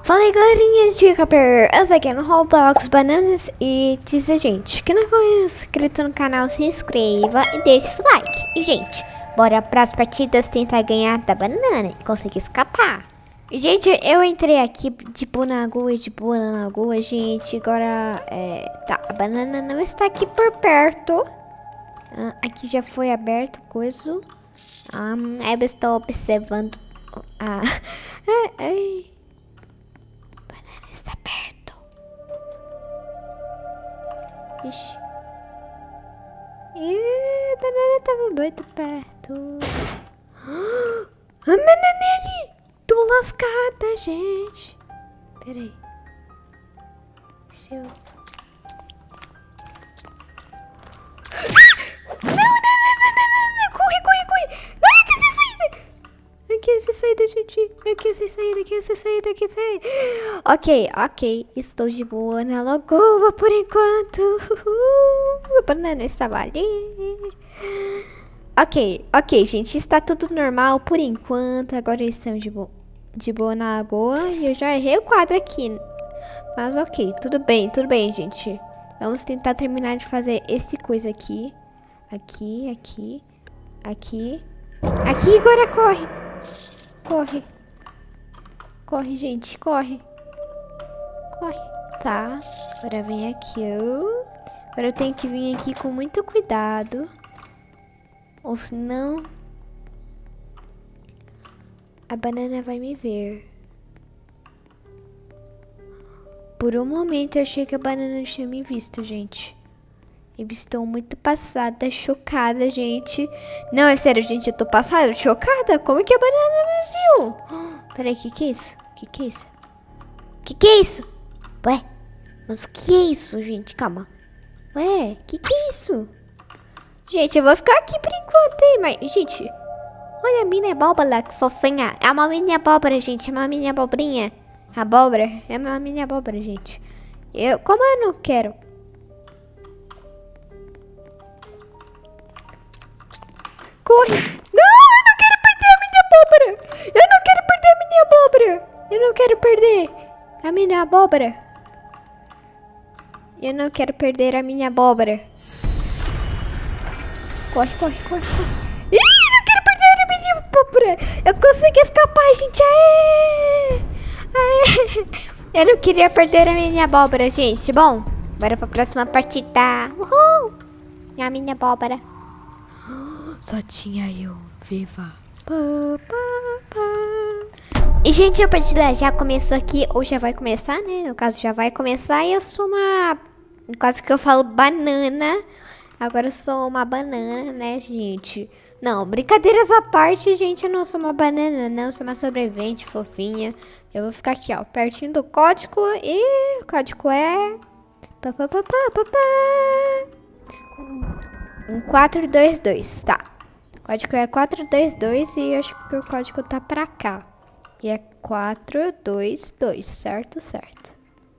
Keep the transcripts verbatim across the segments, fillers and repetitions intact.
Fala aí, galerinha de Capper, eu sou aqui no Roblox Bananas e dizer, gente, que não for inscrito no canal, se inscreva e deixe seu like. E, gente, bora pras partidas tentar ganhar da banana e conseguir escapar. E, gente, eu entrei aqui de boa na lagoa, de boa na lagoa, gente, agora, é, tá, a banana não está aqui por perto. Ah, aqui já foi aberto, coisa. Ah, eu estou observando. Ah, ai, ai. Banana está perto. Ixi. Ih, a banana estava muito perto. A banana é ali. Tô lascada, gente. Pera aí. Deixa eu... Aqui você saída, gente. Aqui você saída, aqui você saída, aqui você. Ok, ok. Estou de boa na lagoa por enquanto. Uhul. A banana estava ali. Ok, ok, gente. Está tudo normal por enquanto. Agora estamos de, bo de boa na lagoa. E eu já errei o quadro aqui. Mas ok, tudo bem, tudo bem, gente. Vamos tentar terminar de fazer esse coisa aqui. Aqui, aqui, aqui. Aqui, agora corre. Corre. Corre, gente. Corre. Corre. Tá. Agora vem aqui. Eu. Agora eu tenho que vir aqui com muito cuidado. Ou senão... a banana vai me ver. Por um momento eu achei que a banana tinha me visto, gente. Eu estou muito passada, chocada, gente. Não, é sério, gente, eu tô passada, chocada. Como que a banana me viu? Peraí, que que é isso? Que que é isso? Que que é isso? Ué, mas o que é isso, gente? Calma. Ué, que que é isso? Gente, eu vou ficar aqui por enquanto, hein? Mas, gente, olha a mini abóbora, que fofinha. É uma mini abóbora, gente. É uma mini abobrinha. Abóbora. É uma mini abóbora, gente. Eu, como eu não quero... Corre! Não, eu não quero perder a minha abóbora! Eu não quero perder a minha abóbora! Eu não quero perder a minha abóbora! Eu não quero perder a minha abóbora! Corre, corre, corre, corre! Ih, eu não quero perder a minha abóbora! Eu consegui escapar, gente! Aê! Aê! Eu não queria perder a minha abóbora, gente! Bom, bora pra próxima partida! Uhul! A minha abóbora! Só tinha eu, viva. Pá, pá, pá. E, gente, a partida já começou aqui, ou já vai começar, né? No caso, já vai começar. E eu sou uma... no caso que eu falo banana. Agora eu sou uma banana, né, gente? Não, brincadeiras à parte, gente. Eu não sou uma banana, não. Eu sou uma sobrevivente fofinha. Eu vou ficar aqui, ó, pertinho do código. E o código é... Pá, pá, pá, pá, pá, pá. Um quatro dois dois, tá. O código é quatro dois dois e eu acho que o código tá pra cá. E é quatro dois dois, certo? Certo.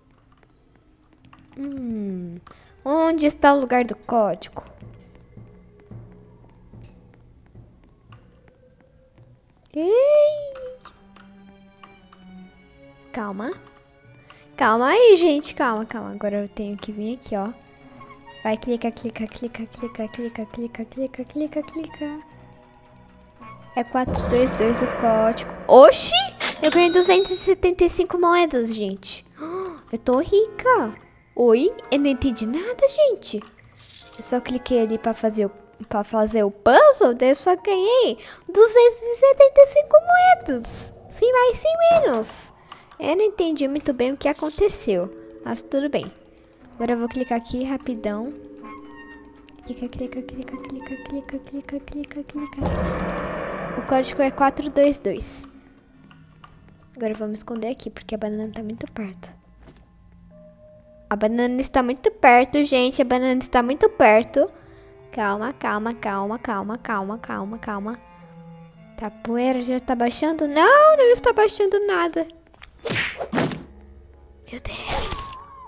Hum, onde está o lugar do código? Ei! Calma. Calma aí, gente, calma, calma. Agora eu tenho que vir aqui, ó. Vai, clica, clica, clica, clica, clica, clica, clica, clica, clica. É quatro dois dois o código. Oxi! Eu ganhei duzentas e setenta e cinco moedas, gente. Eu tô rica. Oi? Eu não entendi nada, gente. Eu só cliquei ali pra fazer o, pra fazer o puzzle, daí eu só ganhei duzentas e setenta e cinco moedas. Sem mais, sem menos. Eu não entendi muito bem o que aconteceu, mas tudo bem. Agora eu vou clicar aqui rapidão. Clica, clica, clica, clica, clica, clica, clica, clica. O código é quatro dois dois. Agora vamos esconder aqui, porque a banana tá muito perto. A banana está muito perto, gente. A banana está muito perto. Calma, calma, calma, calma, calma, calma, calma. Tá, a poeira já tá baixando? Não, não está baixando nada. Meu Deus.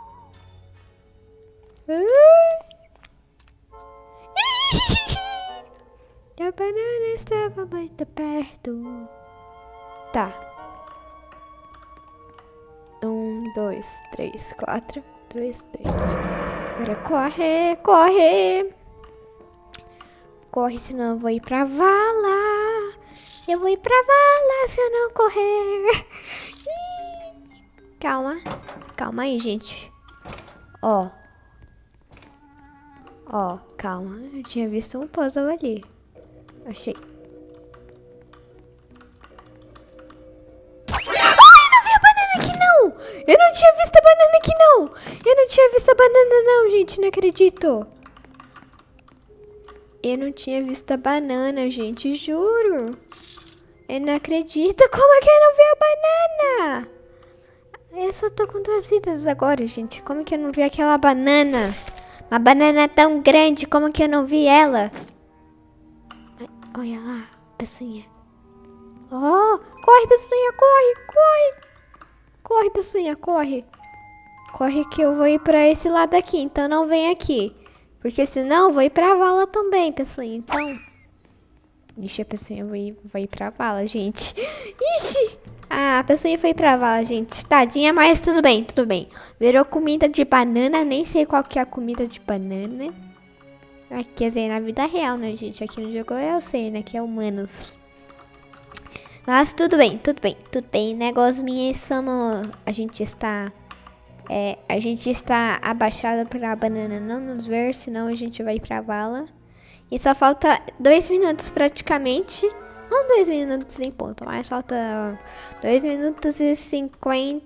A banana estava muito perto. Tá. Um, dois, três, quatro, dois, dois. Agora corre, corre. Corre, senão eu vou ir pra vala. Eu vou ir pra vala se eu não correr. Calma. Calma aí, gente. Ó. Ó, calma. Eu tinha visto um puzzle ali. Achei. Ai, não vi a banana aqui, não! Eu não tinha visto a banana aqui, não! Eu não tinha visto a banana, não, gente. Não acredito. Eu não tinha visto a banana, gente. Juro. Eu não acredito. Como é que eu não vi a banana? Eu só tô com duas vidas agora, gente. Como que eu não vi aquela banana? Uma banana tão grande. Como que eu não vi ela? Ai, olha lá, pessoinha. Oh, corre, pessoinha, corre, corre. Corre, pessoinha, corre. Corre que eu vou ir pra esse lado aqui. Então não vem aqui. Porque senão eu vou ir pra vala também, pessoinha. Então... Ixi, a pessoinha vai ir, vai ir pra vala, gente. Ixi! Ah, a pessoinha foi pra vala, gente. Tadinha, mas tudo bem, tudo bem. Virou comida de banana. Nem sei qual que é a comida de banana. Aqui, quer dizer, na vida real, né, gente? Aqui no jogo eu sei, né? Que é humanos. Mas tudo bem, tudo bem, tudo bem. Negócio minha, somos... A gente está... É, a gente está abaixado pra banana não nos ver, senão a gente vai pra vala. E só falta dois minutos praticamente. Não dois minutos em ponto, mas falta dois minutos e cinquenta.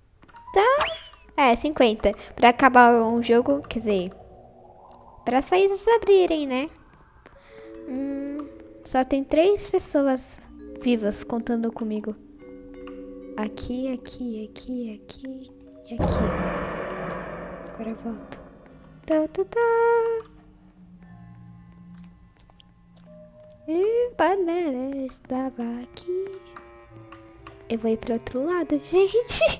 É, cinquenta. Pra acabar o jogo, quer dizer... Pra saídas abrirem, né? Hum, só tem três pessoas vivas contando comigo. Aqui, aqui, aqui, aqui e aqui. Agora eu volto. Tá, tá, tá. E banana estava aqui. Eu vou ir pro outro lado, gente.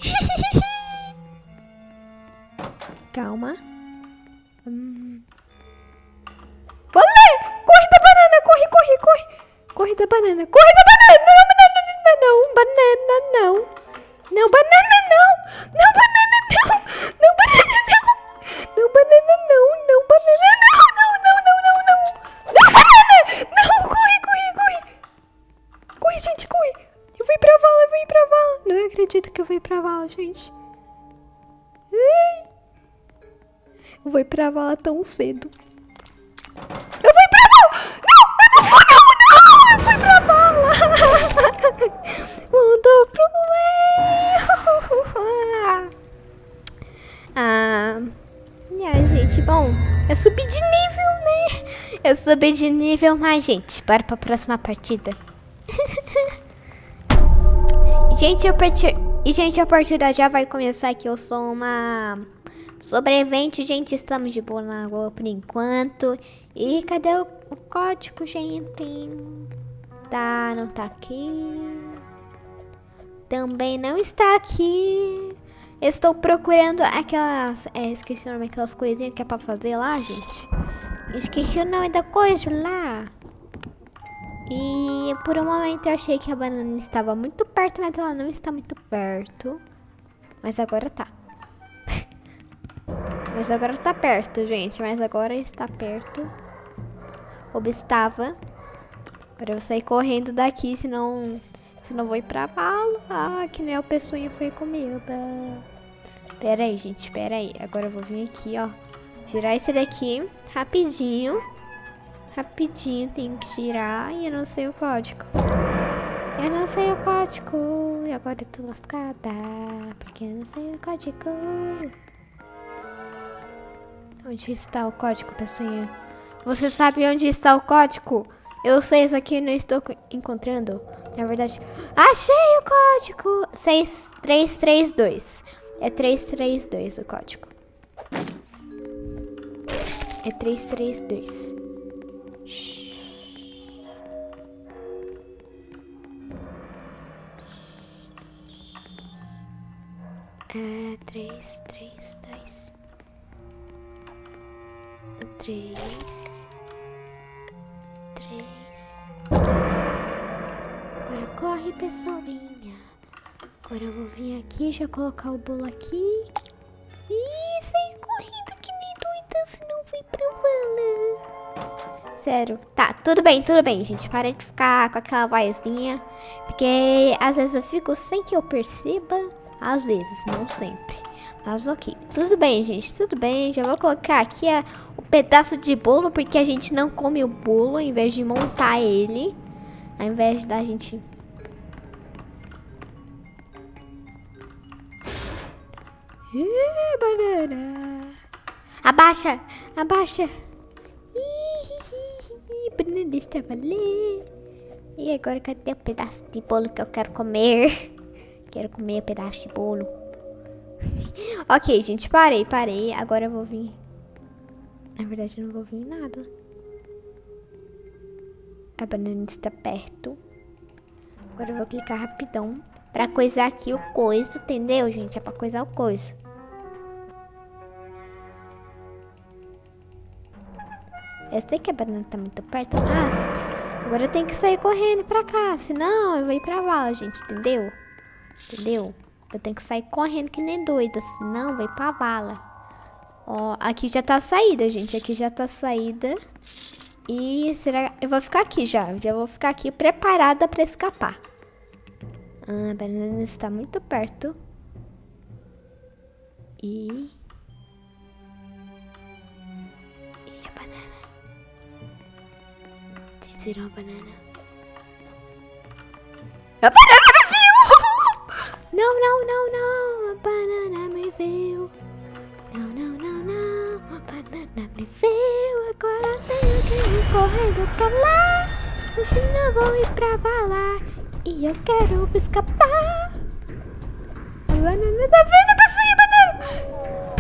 Calma. Hum. Olê! Corre da banana, corre, corre, corre. Corre da banana, corre da banana. Não, banana, não, banana, não. Não, banana, não. Não, banana, não. Não, banana, não. Não, banana, não. Não, banana, não. Não, não, não, não, não. Não, banana. Não, corre, corre, corre. Corre, gente, corre. Eu vou ir pra vala, eu vou ir pra vala. Não acredito que eu vou ir pra vala, gente. Ai. Eu vou ir pra vala tão cedo. Eu vou ir pra vala! Não! Eu não vou, não! Não! Eu fui pra vala! Mudou pro meio! Ah... É, gente, bom... Eu subi de nível, né? Eu subi de nível, mas, gente... Bora pra próxima partida. Gente, a partida... E, gente, a partida já vai começar aqui. Eu sou uma... sobrevivente, gente, estamos de boa na água por enquanto. E cadê o, o código, gente? Tá, não tá aqui. Também não está aqui. Estou procurando aquelas... É, esqueci o nome, aquelas coisinhas que é pra fazer lá, gente. Esqueci o nome da coisa lá. E por um momento eu achei que a banana estava muito perto, mas ela não está muito perto. Mas agora tá. Mas agora tá perto, gente. Mas agora está perto. Ou estava. Agora eu vou sair correndo daqui, senão... Senão eu vou ir pra vala. Ah, que nem a pessoinha foi comida. Pera aí, gente. Pera aí. Agora eu vou vir aqui, ó. Girar esse daqui. Rapidinho. Rapidinho. Tenho que girar. E eu não sei o código. Eu não sei o código. E agora eu tô lascada. Porque eu não sei o código. Onde está o código, pessoinha? Você sabe onde está o código? Eu sei, isso aqui não estou encontrando. Na verdade... Achei o código! seis três três dois. É três três dois o código. É três três dois. É três três dois. Três, três, três. Agora corre, pessoinha. Agora eu vou vir aqui, já colocar o bolo aqui. Ih, saí correndo que nem doida, senão fui pra vala. Sério. Tá, tudo bem, tudo bem, gente. Para de ficar com aquela vozinha. Porque às vezes eu fico sem que eu perceba. Às vezes, não sempre. Mas ok. Tudo bem, gente. Tudo bem. Já vou colocar aqui a, o pedaço de bolo. Porque a gente não come o bolo ao invés de montar ele. Ao invés da gente... Ih, banana. Abaixa. Abaixa. Ih, banana estava ali. E agora cadê o pedaço de bolo que eu quero comer? Quero comer um pedaço de bolo. Ok, gente, parei, parei. Agora eu vou vir. Na verdade, eu não vou vir nada. A banana está perto. Agora eu vou clicar rapidão. Pra coisar aqui o coiso, entendeu, gente? É pra coisar o coiso. Eu sei que a banana tá muito perto, mas... Agora eu tenho que sair correndo pra cá. Senão eu vou ir pra vala, gente, entendeu? Entendeu? Eu tenho que sair correndo que nem doida, senão vai pra vala. Ó, aqui já tá a saída, gente. Aqui já tá a saída. E será... Eu vou ficar aqui já. Já vou ficar aqui preparada pra escapar. Ah, a banana está muito perto. E... E a banana? Vocês viram a banana? A banana me viu! Não, não, não, não. A banana me viu. Não, não, não, não. A banana me viu. Agora tenho que ir correndo pra lá. Senão eu vou ir pra vala. E eu quero escapar. A banana tá vendo, pessoal,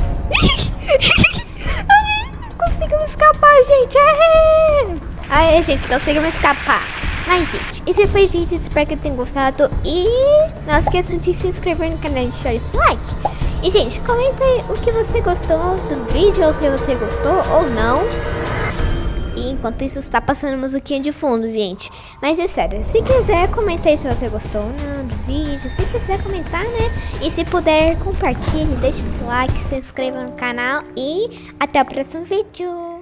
a banana. Conseguimos escapar, gente. Aê! Aê, gente, conseguimos escapar. Ai, gente, esse foi o vídeo. Espero que tenham gostado. E não esqueçam de se inscrever no canal e deixar esse like. E, gente, comenta aí o que você gostou do vídeo. Ou se você gostou ou não. E enquanto isso, está passando musiquinha de fundo, gente. Mas é sério, se quiser, comenta aí se você gostou ou não do vídeo. Se quiser comentar, né? E se puder, compartilhe, deixe seu like, se inscreva no canal. E até o próximo vídeo.